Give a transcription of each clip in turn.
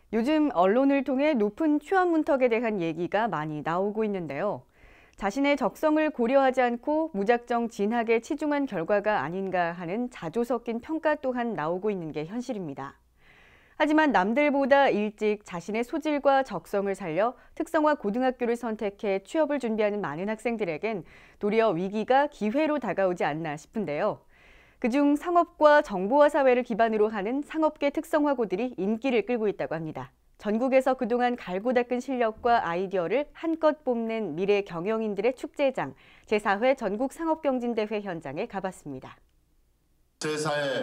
요즘 언론을 통해 높은 취업 문턱에 대한 얘기가 많이 나오고 있는데요. 자신의 적성을 고려하지 않고 무작정 진학에 치중한 결과가 아닌가 하는 자조 섞인 평가 또한 나오고 있는 게 현실입니다. 하지만 남들보다 일찍 자신의 소질과 적성을 살려 특성화 고등학교를 선택해 취업을 준비하는 많은 학생들에겐 도리어 위기가 기회로 다가오지 않나 싶은데요. 그중 상업과 정보화 사회를 기반으로 하는 상업계 특성화고들이 인기를 끌고 있다고 합니다. 전국에서 그동안 갈고 닦은 실력과 아이디어를 한껏 뽐낸 미래 경영인들의 축제장, 제4회 전국상업경진대회 현장에 가봤습니다. 제4회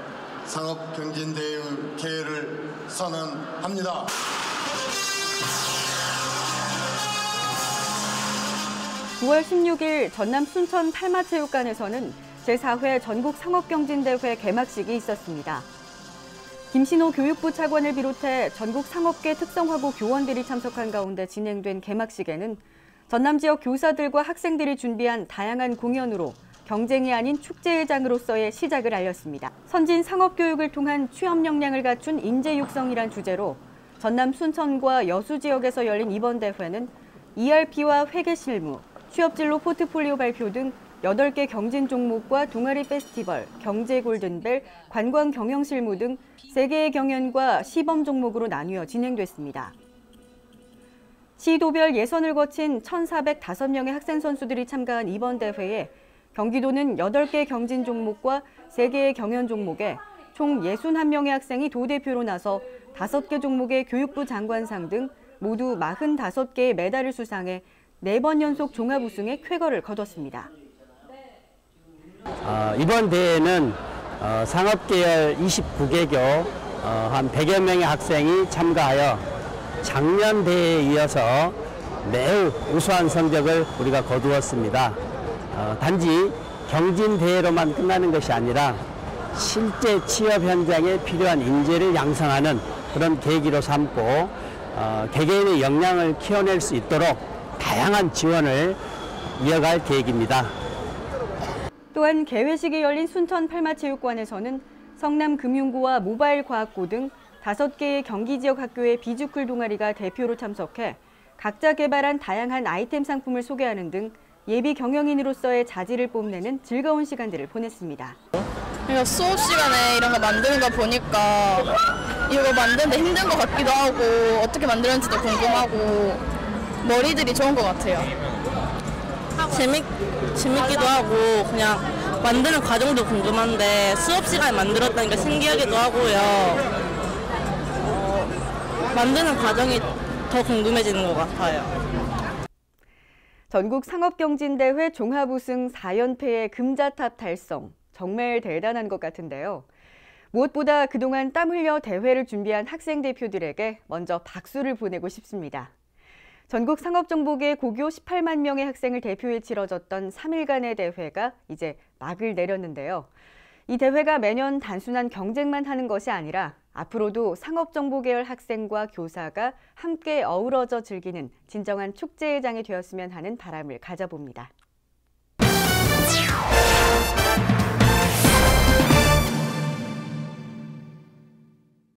상업경진대회를 선언합니다. (9월 16일) 전남 순천 팔마체육관에서는 제4회 전국상업경진대회 개막식이 있었습니다. 김신호 교육부 차관을 비롯해 전국 상업계 특성화고 교원들이 참석한 가운데 진행된 개막식에는 전남 지역 교사들과 학생들이 준비한 다양한 공연으로 경쟁이 아닌 축제의 장으로서의 시작을 알렸습니다. 선진 상업교육을 통한 취업 역량을 갖춘 인재 육성이란 주제로 전남 순천과 여수 지역에서 열린 이번 대회는 ERP와 회계 실무, 취업진로 포트폴리오 발표 등 8개 경진 종목과 동아리 페스티벌, 경제 골든벨, 관광 경영 실무 등 3개의 경연과 시범 종목으로 나뉘어 진행됐습니다. 시도별 예선을 거친 1,405명의 학생 선수들이 참가한 이번 대회에 경기도는 8개 경진 종목과 3개의 경연 종목에 총 61명의 학생이 도대표로 나서 5개 종목의 교육부 장관상 등 모두 45개의 메달을 수상해 4번 연속 종합 우승의 쾌거를 거뒀습니다. 이번 대회는 상업계열 29개교 한 100여 명의 학생이 참가하여 작년 대회에 이어서 매우 우수한 성적을 우리가 거두었습니다. 단지 경진대회로만 끝나는 것이 아니라 실제 취업 현장에 필요한 인재를 양성하는 그런 계기로 삼고 개개인의 역량을 키워낼 수 있도록 다양한 지원을 이어갈 계획입니다. 또한 개회식이 열린 순천 팔마체육관에서는 성남금융고와 모바일과학고 등 5개의 경기 지역 학교의 비주클 동아리가 대표로 참석해 각자 개발한 다양한 아이템 상품을 소개하는 등 예비 경영인으로서의 자질을 뽐내는 즐거운 시간들을 보냈습니다. 그러니까 수업 시간에 이런 거 만드는 거 보니까 이거 만드는데 힘든 것 같기도 하고 어떻게 만드는지도 궁금하고 머리들이 좋은 것 같아요. 재밌기도 하고 그냥 만드는 과정도 궁금한데 수업 시간에 만들었다니까 신기하기도 하고요. 만드는 과정이 더 궁금해지는 것 같아요. 전국 상업경진대회 종합우승 4연패의 금자탑 달성, 정말 대단한 것 같은데요. 무엇보다 그동안 땀 흘려 대회를 준비한 학생 대표들에게 먼저 박수를 보내고 싶습니다. 전국 상업정보계 고교 18만 명의 학생을 대표해 치러졌던 3일간의 대회가 이제 막을 내렸는데요. 이 대회가 매년 단순한 경쟁만 하는 것이 아니라 앞으로도 상업정보 계열 학생과 교사가 함께 어우러져 즐기는 진정한 축제의 장이 되었으면 하는 바람을 가져봅니다.